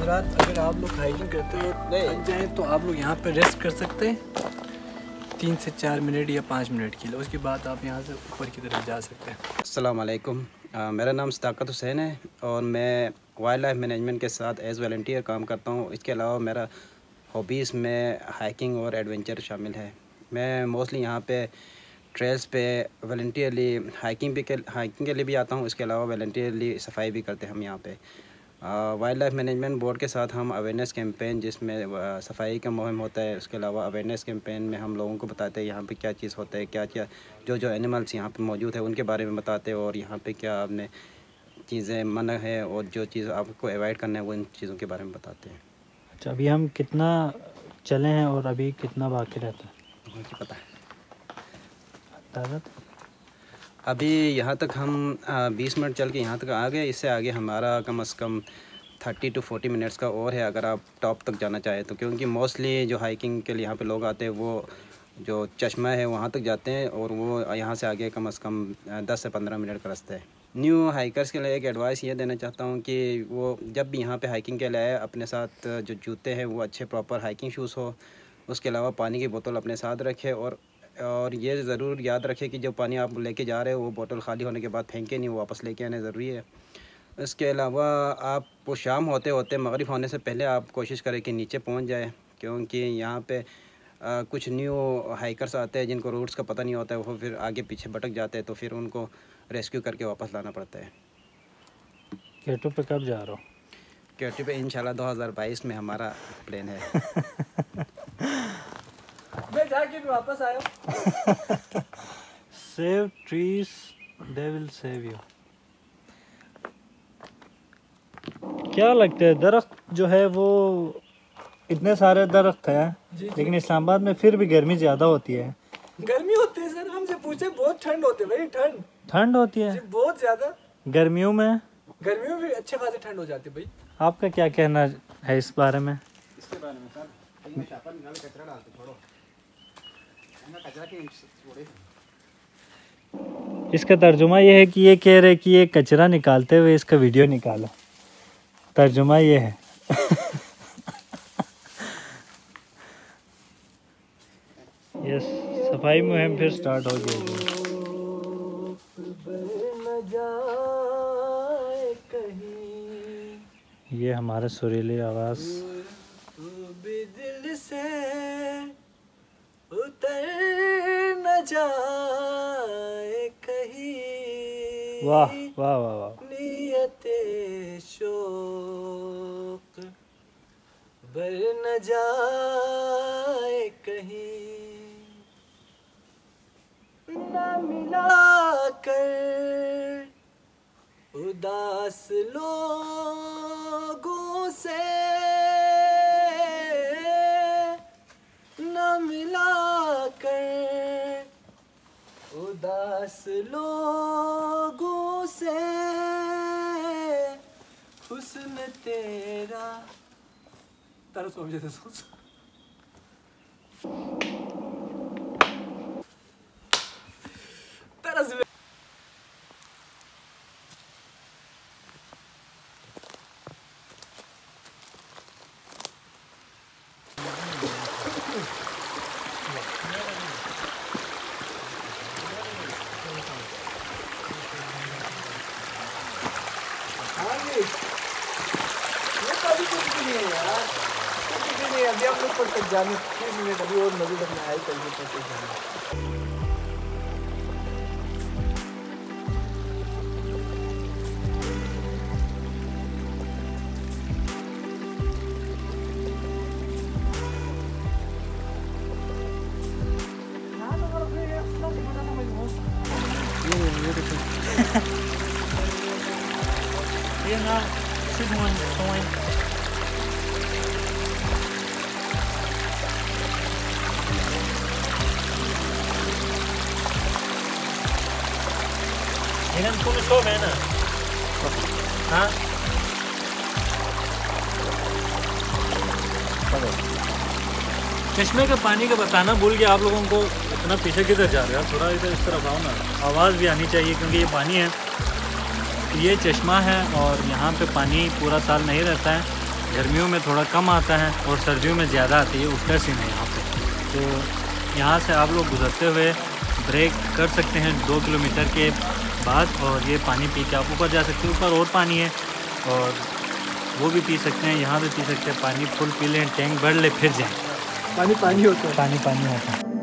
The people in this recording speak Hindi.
रात अगर आप लोग हाइकिंग करते हो थक जाए तो आप लोग यहाँ पे रेस्ट कर सकते हैं 3 से 4 मिनट या 5 मिनट के लिए। उसके बाद आप यहाँ से ऊपर की तरफ जा सकते हैं। अस्सलाम वालेकुम, मेरा नाम सदाकत हुसैन है और मैं वाइल्ड लाइफ मैनेजमेंट के साथ एज़ वॉलंटियर काम करता हूँ। इसके अलावा मेरा हॉबीज़ में हाइकिंग और एडवेंचर शामिल है। मैं मोस्टली यहाँ पे ट्रेल्स पे वॉलंटियरली हाइकिंग के लिए भी आता हूँ। इसके अलावा वॉलंटियरली सफाई भी करते हैं हम यहाँ पे। वाइल्ड लाइफ मैनेजमेंट बोर्ड के साथ हम अवेयरनेस कैंपेन जिसमें सफाई का मुहिम होता है, उसके अलावा अवेयरनेस कैंपेन में हम लोगों को बताते हैं यहाँ पे क्या चीज़ होता है, क्या क्या जो एनिमल्स यहाँ पे मौजूद है उनके बारे में बताते हैं और यहाँ पे क्या आपने चीज़ें मना है और जो चीज़ आपको अवॉइड करना है वो इन चीज़ों के बारे में बताते हैं। अच्छा, अभी हम कितना चले हैं और अभी कितना बाकी रहता है मुझे पता है ताज़ा? अभी यहाँ तक हम 20 मिनट चल के यहाँ तक आ गए। इससे आगे हमारा कम से कम 30 to 40 मिनट्स का और है अगर आप टॉप तक जाना चाहें तो, क्योंकि मोस्टली जो हाइकिंग के लिए यहाँ पे लोग आते हैं वो जो चश्मा है वहाँ तक जाते हैं और वो यहाँ से आगे कम से कम 10 से 15 मिनट का रास्ता है। न्यू हाइकर्स के लिए एक एडवाइस ये देना चाहता हूँ कि वो जब भी यहाँ पे हाइकिंग के लिए आए अपने साथ जो जूते हैं वो अच्छे प्रॉपर हाइकिंग शूज़ हो। उसके अलावा पानी की बोतल अपने साथ रखें और ये ज़रूर याद रखें कि जो पानी आप लेके जा रहे हो वो बोतल खाली होने के बाद फेंके नहीं, वो वापस लेके आना ज़रूरी है। इसके अलावा आप वो शाम होते होते मगरिब होने से पहले आप कोशिश करें कि नीचे पहुंच जाए, क्योंकि यहाँ पे कुछ न्यू हाइकर्स आते हैं जिनको रूट्स का पता नहीं होता है, वो फिर आगे पीछे भटक जाते हैं तो फिर उनको रेस्क्यू करके वापस लाना पड़ता है। केटू पे कब जा रहा हो? केटू पे इंशाल्लाह 2022 में हमारा प्लान है। मैं जाके भी वापस आया। Save trees they will save you. क्या लगता है, दरख्त जो है वो इतने सारे दरख्त हैं लेकिन इस्लामाबाद में फिर भी गर्मी ज़्यादा होती है? गर्मी होती है सर, हमसे पूछे बहुत ठंड होती है भाई। ठंड होती है बहुत ज़्यादा। गर्मियों में भी अच्छे खासे ठंड हो जाती है भाई। आपका क्या कहना है इस बारे में? इसके बारे में सर कचरा डालते छोड़ो, कचरा के इसका तर्जुमा ये है कि ये कह रहे कि ये कचरा निकालते हुए इसका वीडियो निकालो। तर्जुमा ये है। यस, सफाई मुहिम फिर स्टार्ट हो गई। ये हमारे सुरीली आवाज़ दिल से उतर न जाए कहीं। वाह वाह वाह वाह। नियते शोक बर न जाए कहीं, न मिला कर उदास लोगों से, न मिला कर उदास लोगों से, हुस्न तेरा तारा समझे थे सोच तारा से अभी हम लोग पर जाने 3 मिनट अभी और नजर में आए कहीं पर जाने। ये ना Dengan puno to na. हाँ चश्मे का पानी का बताना भूल गया आप लोगों को। इतना पीछे किधर जा रहे हैं, थोड़ा इधर इस तरफ आओ ना, आवाज़ भी आनी चाहिए क्योंकि ये पानी है, ये चश्मा है और यहाँ पे पानी पूरा साल नहीं रहता है। गर्मियों में थोड़ा कम आता है और सर्दियों में ज़्यादा आती है, उसका सीन है यहाँ पे। तो यहाँ से आप लोग गुजरते हुए ब्रेक कर सकते हैं 2 किलोमीटर के बाद, और ये पानी पी के आप ऊपर जा सकते हैं। ऊपर और पानी है और वो भी पी सकते हैं, यहाँ भी पी सकते हैं। पानी फुल पी लें, टैंक भर ले, फिर जाएँ। पानी पानी होता है। पानी पानी होता है।